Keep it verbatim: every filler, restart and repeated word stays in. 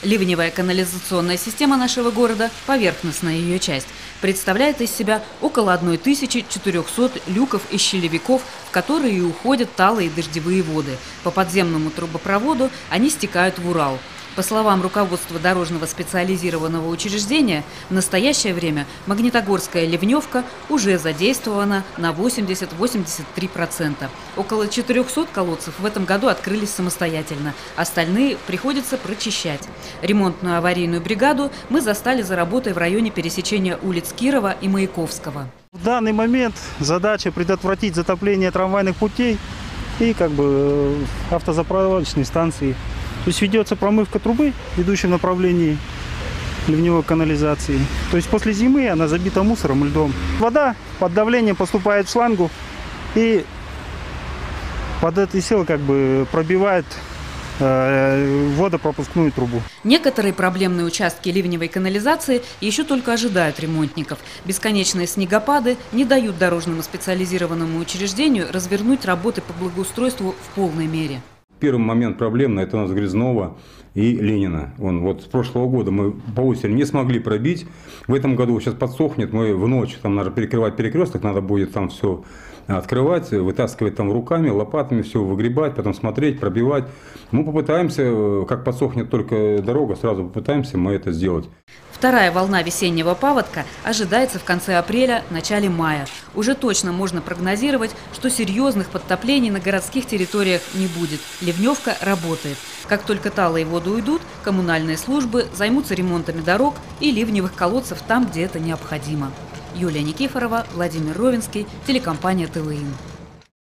Ливневая канализационная система нашего города, поверхностная ее часть, представляет из себя около тысячи четырёхсот люков и щелевиков, в которые уходят талые дождевые воды. По подземному трубопроводу они стекают в Урал. По словам руководства дорожного специализированного учреждения, в настоящее время Магнитогорская ливневка уже задействована на восемьдесят — восемьдесят три процента. Около четырёхсот колодцев в этом году открылись самостоятельно, остальные приходится прочищать. Ремонтную аварийную бригаду мы застали за работой в районе пересечения улиц Кирова и Маяковского. В данный момент задача предотвратить затопление трамвайных путей и как бы автозаправочной станции. То есть ведется промывка трубы, ведущей в направлении ливневой канализации. То есть после зимы она забита мусором и льдом. Вода под давлением поступает в шлангу и под этой силой как бы пробивает э, водопропускную трубу. Некоторые проблемные участки ливневой канализации еще только ожидают ремонтников. Бесконечные снегопады не дают дорожному специализированному учреждению развернуть работы по благоустройству в полной мере. Первый момент проблемный – это у нас Грязнова и Ленина. Он, вот с прошлого года мы по осени не смогли пробить. В этом году сейчас подсохнет, мы в ночь, там надо перекрывать перекресток, надо будет там все открывать, вытаскивать там руками, лопатами, все выгребать, потом смотреть, пробивать. Мы попытаемся, как подсохнет только дорога, сразу попытаемся мы это сделать. Вторая волна весеннего паводка ожидается в конце апреля – начале мая. Уже точно можно прогнозировать, что серьезных подтоплений на городских территориях не будет. Ливневка работает. Как только талые воды уйдут, коммунальные службы займутся ремонтами дорог и ливневых колодцев там, где это необходимо. Юлия Никифорова, Владимир Ровенский, телекомпания ТВИН.